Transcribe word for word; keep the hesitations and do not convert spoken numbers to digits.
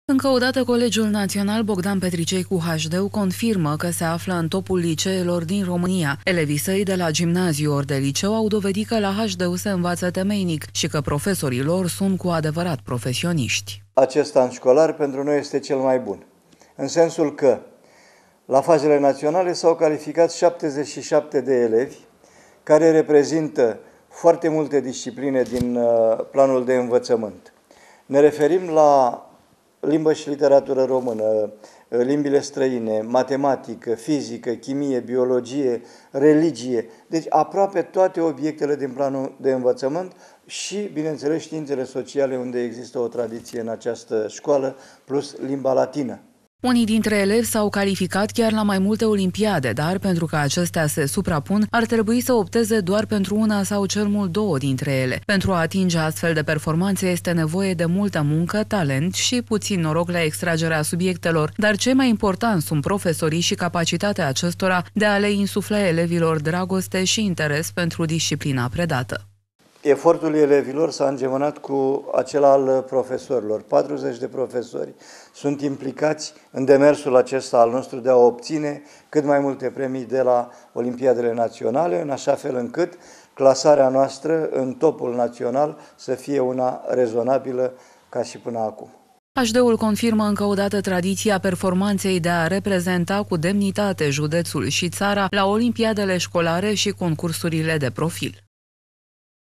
Încă o dată, Colegiul Național Bogdan Petricei cu H D confirmă că se află în topul liceelor din România. Elevii săi de la gimnaziu ori de liceu au dovedit că la H D se învață temeinic și că profesorii lor sunt cu adevărat profesioniști. Acest an școlar pentru noi este cel mai bun, în sensul că la fazele naționale s-au calificat șaptezeci și șapte de elevi care reprezintă foarte multe discipline din planul de învățământ. Ne referim la limbă și literatură română, limbile străine, matematică, fizică, chimie, biologie, religie. Deci aproape toate obiectele din planul de învățământ și, bineînțeles, științele sociale, unde există o tradiție în această școală, plus limba latină. Unii dintre elevi s-au calificat chiar la mai multe olimpiade, dar pentru că acestea se suprapun, ar trebui să opteze doar pentru una sau cel mult două dintre ele. Pentru a atinge astfel de performanțe este nevoie de multă muncă, talent și puțin noroc la extragerea subiectelor, dar cei mai important sunt profesorii și capacitatea acestora de a le insufla elevilor dragoste și interes pentru disciplina predată. Efortul elevilor s-a îngemănat cu acela al profesorilor. patruzeci de profesori sunt implicați în demersul acesta al nostru de a obține cât mai multe premii de la Olimpiadele Naționale, în așa fel încât clasarea noastră în topul național să fie una rezonabilă ca și până acum. H D-ul confirmă încă o dată tradiția performanței de a reprezenta cu demnitate județul și țara la olimpiadele școlare și concursurile de profil.